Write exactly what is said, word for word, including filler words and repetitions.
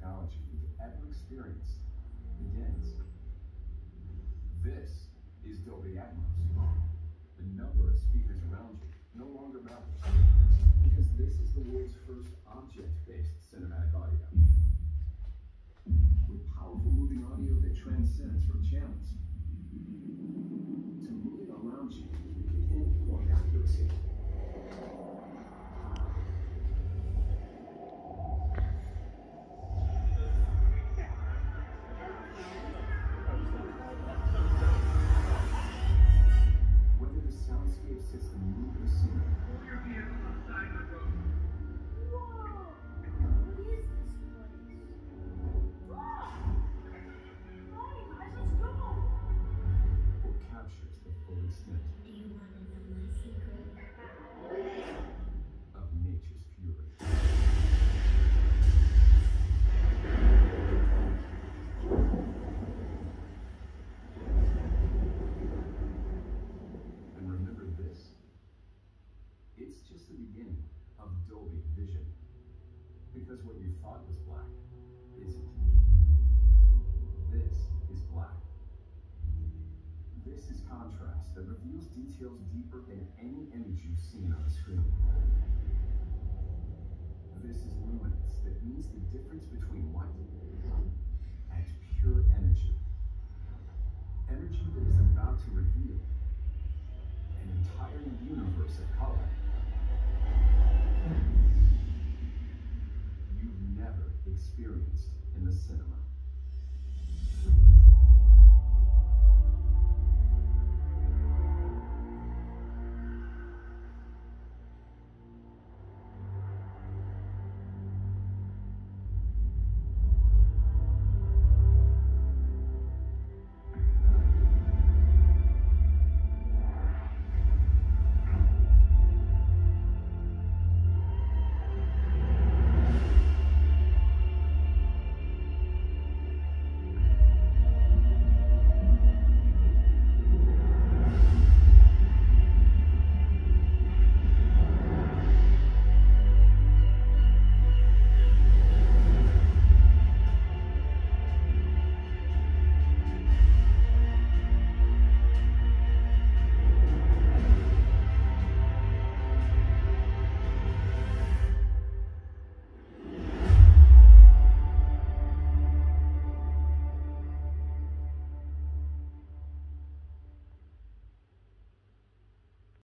technology you've ever experienced begins. This is Dolby Atmos. The number of speakers around you no longer matters, because this is the world's first object-based cinematic audio. With powerful moving audio that transcends from channels to moving around you with pinpoint accuracy. Whether the soundscape sits the mood of the scene, or captures the full extent Do you want to know my secret? of nature's purity. And remember this, it's just the beginning of Dolby Vision. Because what you thought was black isn't. This is black. This is contrast that reveals details deeper than any image you've seen on the screen. This is luminance that means the difference between white